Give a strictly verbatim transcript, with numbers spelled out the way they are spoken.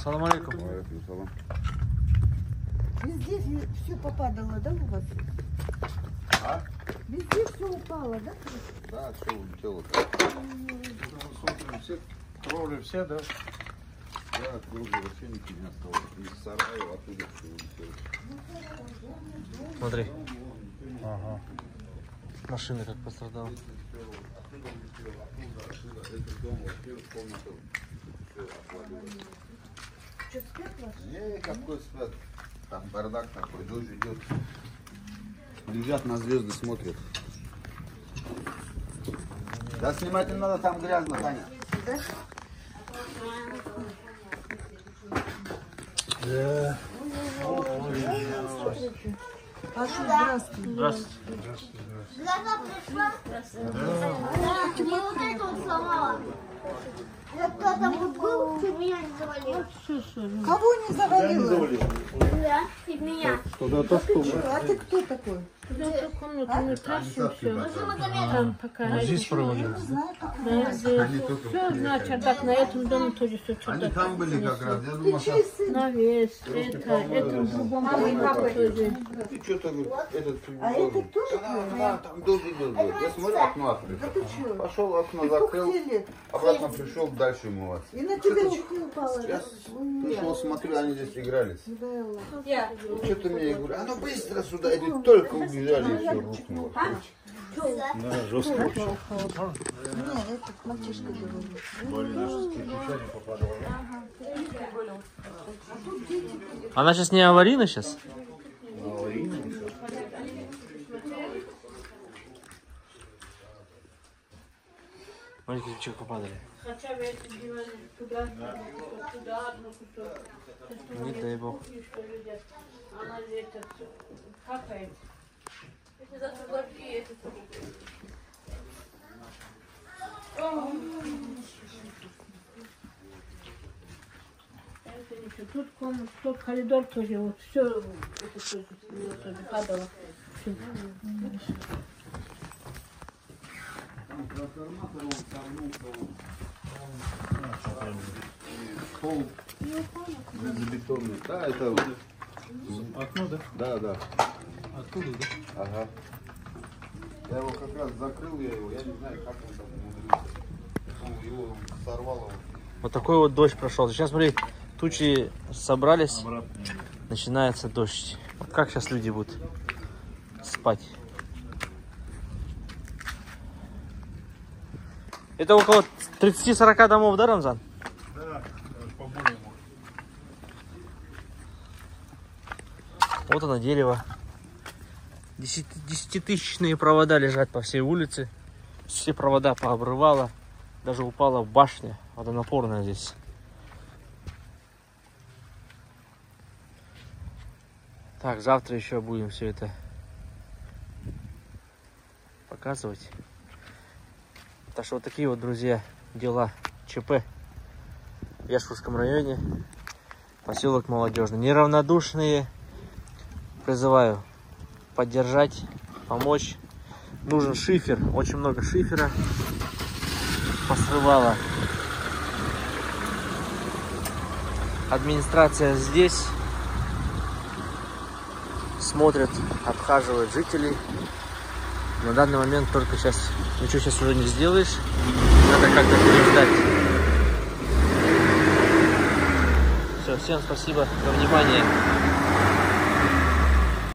Салам алейкум. Везде все попадало, да, у вас? А? Везде все упало, да? Да, все улетело. Смотрим, все кровли все, да? Да, круги вообще ничего не осталось. Из сарая оттуда все улетело. Смотри. Ага. Машина как пострадала. Этот дом вообще комната все отвалилось. Что, спят ваши? Не, какой спят. Там бардак такой, дождь идет. Лежат на звезды, смотрят. Да снимать не надо, там грязно, Таня. Да? Да. А что, здравствуйте. Здравствуйте. Глаза пришла. Не вот это вот сломала. Я кто там вот был, чуть меня не завалил. Кого не завалило? Да, чуть меня. Что-то то, А ты кто такой? Эту комнату мы тащим все. Там Там пока. Здесь проводили. Не знаю, как Да, здесь. Все, на чердак, на этом доме тоже все Они чердак. там были как раз. Я думал, что Навес, это, это в другом доме тоже. ты что-то говоришь, этот А это тоже Да, твой? да, там дождь идет. Я смотрю, окно Да открыто. ты что? Пошел, окно И сколько закрыл, тебе лет? обратно пришел, дальше умываться. И на тебя чуть не упало. Я пришел, смотрю, они здесь игрались. Да, ладно. Что-то мне я говорю, а ну быстро сюда, и только убежали, и все рухнуло. Да, жестко вообще. Нет, этот мальчишка говорит. Она сейчас не аварийна сейчас? Смотрите, какие человек попадали. Хотя бы эти диваны туда, туда, одну кусок. Не дай бог. Она здесь капает. Это завтра горки, это Тут комната, тут коридор тоже, вот все это тоже, тоже падало. Всё. Пол железобетонный. Да, это... Окно, да? Да, да. Оттуда, да? Ага. Я его как раз закрыл, я его, я не знаю, как он там умудрился. Он его сорвало. Вот такой вот дождь прошел. Сейчас, смотри, тучи собрались. Начинается дождь. Вот как сейчас люди будут спать? Это около тридцати-сорока домов, да, Рамзан? Да, по-моему. Вот оно, дерево. Десятитысячные провода лежат по всей улице. Все провода пообрывало. Даже упала в башня водонапорная здесь. Так, завтра еще будем все это показывать. Так что вот такие вот, друзья, дела ЧП в Яшкурском районе, поселок Молодежный. Неравнодушные призываю поддержать, помочь. Нужен шифер, очень много шифера посрывало. Администрация здесь смотрит, обхаживает жителей. На данный момент только сейчас ничего сейчас уже не сделаешь. Надо как-то переждать. Все, всем спасибо за внимание.